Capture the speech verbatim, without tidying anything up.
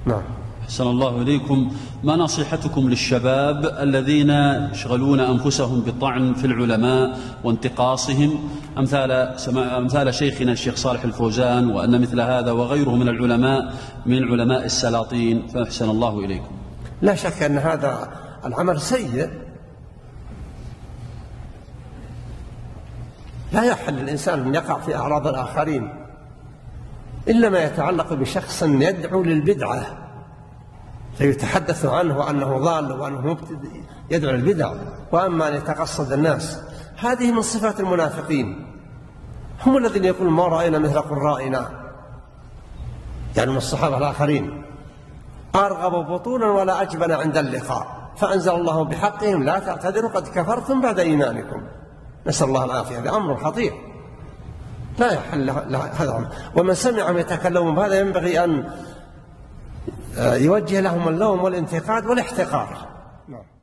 نعم. أحسن الله إليكم. ما نصيحتكم للشباب الذين يشغلون أنفسهم بالطعن في العلماء وانتقاصهم أمثال, أمثال شيخنا الشيخ صالح الفوزان، وأن مثل هذا وغيره من العلماء من علماء السلاطين، فأحسن الله إليكم؟ لا شك أن هذا العمل سيء، لا يحل الإنسان أن يقع في أعراض الآخرين إلا ما يتعلق بشخص يدعو للبدعة فيتحدث عنه وأنه ضال وأنه مبتدع يدعو للبدع. وأما أن يتقصد الناس، هذه من صفات المنافقين، هم الذين يقولون ما رأينا مثل قرائنا، يعني من الصحابة الآخرين، أرغب بطونا ولا أجبن عند اللقاء، فأنزل الله بحقهم لا تعتذروا قد كفرتم بعد إيمانكم. نسأل الله العافية. هذا أمر خطير لا يحل هذا. ومن سمعهم يتكلمون بهذا ينبغي أن يوجه لهم اللوم والانتقاد والاحتقار.